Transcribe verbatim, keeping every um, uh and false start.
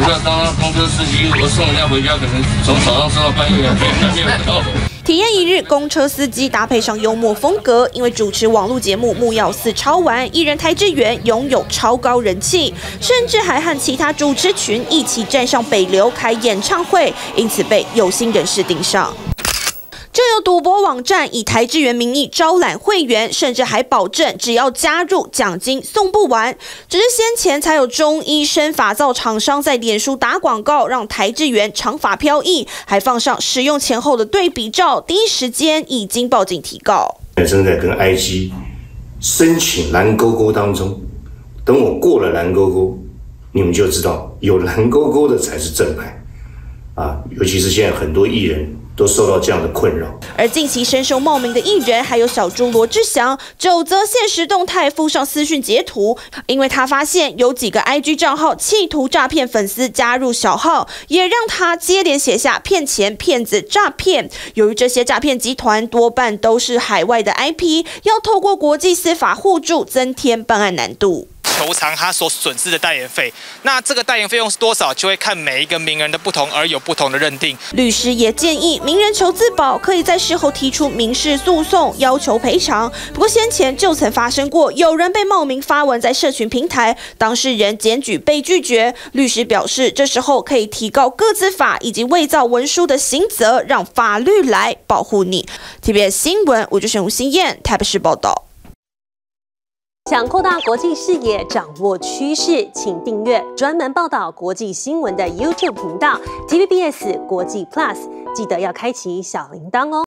知道当公车司机，我送人家回家，可能从早上送到半夜，没有到。 体验一日，公车司机搭配上幽默风格，因为主持网络节目《木曜四超玩》，艺人台志远拥有超高人气，甚至还和其他主持群一起站上北流开演唱会，因此被有心人士盯上。 就有赌博网站以台志源名义招揽会员，甚至还保证只要加入奖金送不完。只是先前才有中医生发皂厂商在脸书打广告，让台志源长发飘逸，还放上使用前后的对比照，第一时间已经报警提告。 正在跟 I G 申请蓝勾勾当中，等我过了蓝勾勾，你们就知道有蓝勾勾的才是正牌啊！尤其是现在很多艺人。 都受到这样的困扰， 而近期深受冒名的艺人，还有小猪罗志祥，九则现实动态附上私讯截图，因为他发现有几个 I G 账号企图诈骗粉丝加入小号，也让他接连写下骗钱、骗子、诈骗。由于这些诈骗集团多半都是海外的 I P， 要透过国际司法互助，增添办案难度。 求偿他所损失的代言费，那这个代言费用是多少，就会看每一个名人的不同而有不同的认定。 律师也建议，名人求自保可以在事后提出民事诉讼，要求赔偿。不过先前就曾发生过，有人被冒名发文在社群平台，当事人检举被拒绝。律师表示，这时候可以提高个资法以及伪造文书的刑责，让法律来保护你。T V B S 新闻，吴志璇、吴欣燕，台北市报道。 想扩大国际视野，掌握趋势，请订阅专门报道国际新闻的 YouTube 频道 T V B S 国际 Plus， 记得要开启小铃铛哦。